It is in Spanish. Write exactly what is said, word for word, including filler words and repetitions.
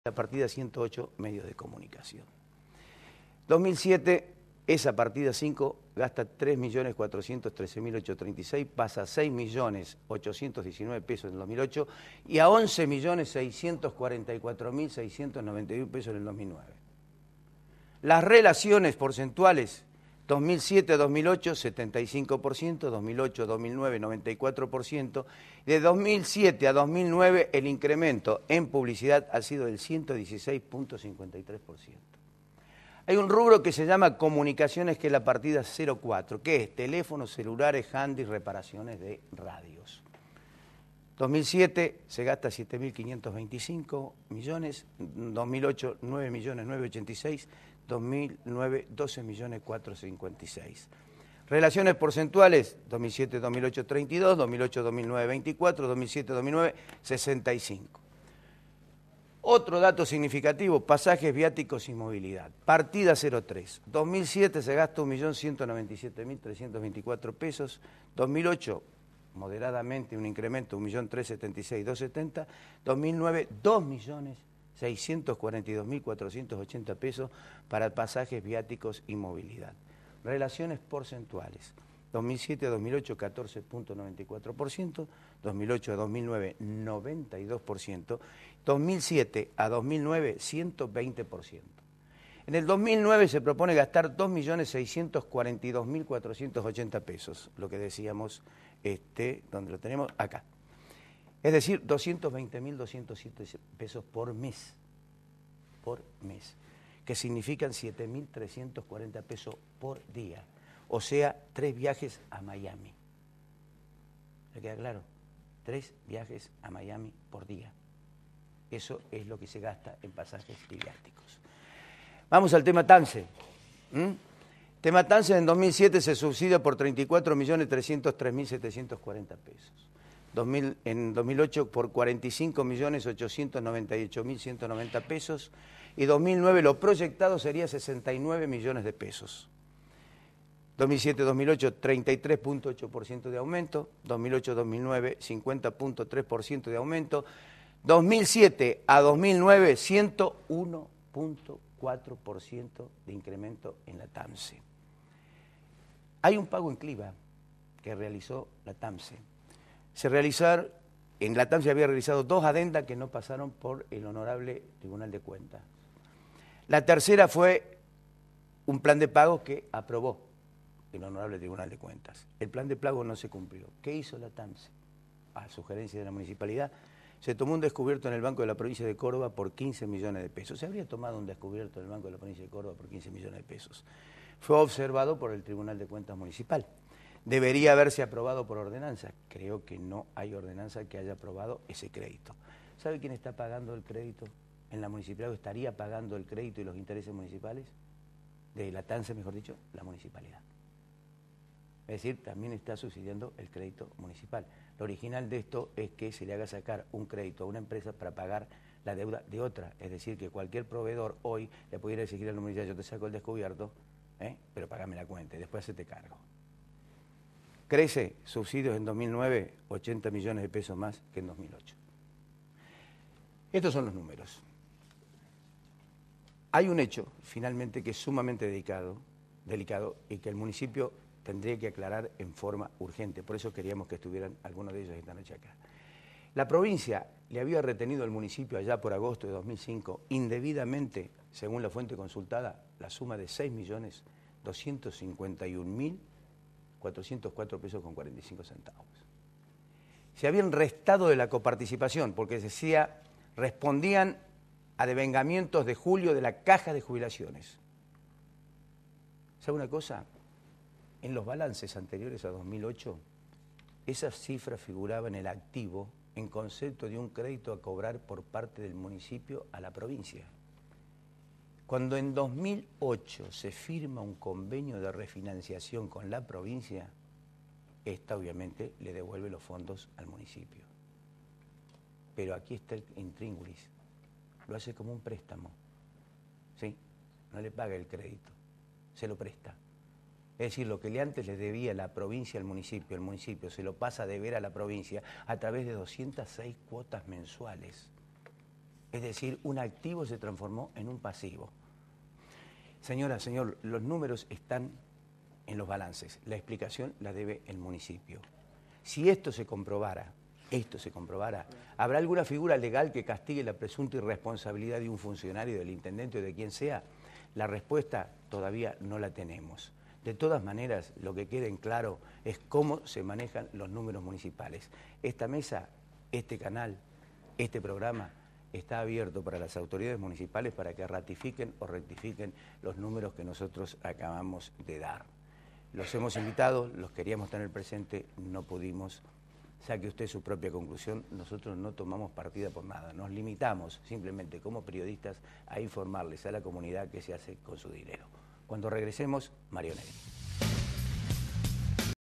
La partida ciento ocho, medios de comunicación. dos mil siete, esa partida cinco gasta tres millones cuatrocientos trece mil ochocientos treinta y seis, pasa a seis millones ochocientos diecinueve pesos en el dos mil ocho y a once millones seiscientos cuarenta y cuatro mil seiscientos noventa y uno pesos en el dos mil nueve. Las relaciones porcentuales, dos mil siete a dos mil ocho, setenta y cinco por ciento, dos mil ocho a dos mil nueve, noventa y cuatro por ciento. De dos mil siete a dos mil nueve, el incremento en publicidad ha sido del ciento dieciséis punto cincuenta y tres por ciento. Hay un rubro que se llama comunicaciones, que es la partida cero cuatro, que es teléfonos, celulares, handys, reparaciones de radios. dos mil siete se gasta siete mil quinientos veinticinco millones, dos mil ocho nueve millones novecientos ochenta y seis, dos mil nueve doce millones cuatrocientos cincuenta y seis. Relaciones porcentuales, dos mil siete a dos mil ocho treinta y dos, dos mil ocho a dos mil nueve veinticuatro, dos mil siete a dos mil nueve sesenta y cinco. Otro dato significativo, pasajes, viáticos y movilidad. Partida cero tres. dos mil siete se gasta un millón ciento noventa y siete mil trescientos veinticuatro pesos. dos mil ocho, moderadamente un incremento, un millón trescientos setenta y seis mil doscientos setenta. dos mil nueve, dos millones seiscientos cuarenta y dos mil cuatrocientos ochenta pesos para pasajes, viáticos y movilidad. Relaciones porcentuales. dos mil siete a dos mil ocho, catorce punto noventa y cuatro por ciento, dos mil ocho a dos mil nueve, noventa y dos por ciento, dos mil siete a dos mil nueve, ciento veinte por ciento. En el dos mil nueve se propone gastar dos millones seiscientos cuarenta y dos mil cuatrocientos ochenta pesos, lo que decíamos, este, donde lo tenemos acá. Es decir, doscientos veinte mil doscientos siete pesos por mes, por mes, que significan siete mil trescientos cuarenta pesos por día. O sea, tres viajes a Miami. ¿Le queda claro? Tres viajes a Miami por día. Eso es lo que se gasta en pasajes y viáticos. Vamos al tema TAMSE. ¿Mm? Tema TAMSE en dos mil siete se subsidia por treinta y cuatro millones trescientos tres mil setecientos cuarenta pesos. dos mil, en dos mil ocho por cuarenta y cinco millones ochocientos noventa y ocho mil ciento noventa pesos. Y dos mil nueve lo proyectado sería sesenta y nueve millones de pesos. dos mil siete a dos mil ocho, treinta y tres punto ocho por ciento de aumento. dos mil ocho a dos mil nueve, cincuenta punto tres por ciento de aumento. dos mil siete a dos mil nueve, ciento uno punto cuatro por ciento de incremento en la TAMSE. Hay un pago en cliva que realizó la TAMSE. Se realizaron, en la TAMSE había realizado dos adendas que no pasaron por el Honorable Tribunal de Cuentas. La tercera fue un plan de pago que aprobó el Honorable Tribunal de Cuentas. El plan de pago no se cumplió. ¿Qué hizo la TAMSE? A sugerencia de la municipalidad, se tomó un descubierto en el Banco de la Provincia de Córdoba por quince millones de pesos. Se habría tomado un descubierto en el Banco de la Provincia de Córdoba por quince millones de pesos. Fue observado por el Tribunal de Cuentas Municipal. Debería haberse aprobado por ordenanza. Creo que no hay ordenanza que haya aprobado ese crédito. ¿Sabe quién está pagando el crédito en la municipalidad? ¿Estaría pagando el crédito y los intereses municipales? De la TAMSE, mejor dicho, la municipalidad. Es decir, también está subsidiando el crédito municipal. Lo original de esto es que se le haga sacar un crédito a una empresa para pagar la deuda de otra. Es decir, que cualquier proveedor hoy le pudiera exigir a la municipalidad: yo te saco el descubierto, ¿eh? pero pagame la cuenta y después se te cargo. Crece subsidios en dos mil nueve, ochenta millones de pesos más que en dos mil ocho. Estos son los números. Hay un hecho, finalmente, que es sumamente delicado, delicado y que el municipio tendría que aclarar en forma urgente. Por eso queríamos que estuvieran algunos de ellos esta noche acá. La provincia le había retenido al municipio allá por agosto de dos mil cinco indebidamente, según la fuente consultada, la suma de seis millones doscientos cincuenta y un mil cuatrocientos cuatro pesos con cuarenta y cinco centavos. Se habían restado de la coparticipación porque decía, respondían a devengamientos de julio de la caja de jubilaciones. ¿Sabe una cosa? En los balances anteriores a dos mil ocho, esa cifra figuraba en el activo en concepto de un crédito a cobrar por parte del municipio a la provincia. Cuando en dos mil ocho se firma un convenio de refinanciación con la provincia, esta obviamente le devuelve los fondos al municipio. Pero aquí está el intríngulis, lo hace como un préstamo, ¿sí? No le paga el crédito, se lo presta. Es decir, lo que le antes le debía la provincia al municipio, el municipio se lo pasa a deber a la provincia a través de doscientas seis cuotas mensuales. Es decir, un activo se transformó en un pasivo. Señora, señor, los números están en los balances. La explicación la debe el municipio. Si esto se comprobara, esto se comprobara, ¿habrá alguna figura legal que castigue la presunta irresponsabilidad de un funcionario, del intendente o de quien sea? La respuesta todavía no la tenemos. De todas maneras, lo que quede en claro es cómo se manejan los números municipales. Esta mesa, este canal, este programa está abierto para las autoridades municipales para que ratifiquen o rectifiquen los números que nosotros acabamos de dar. Los hemos invitado, los queríamos tener presente, no pudimos. Saque usted su propia conclusión, nosotros no tomamos partida por nada, nos limitamos simplemente como periodistas a informarles a la comunidad qué se hace con su dinero. Cuando regresemos, Mario Negri.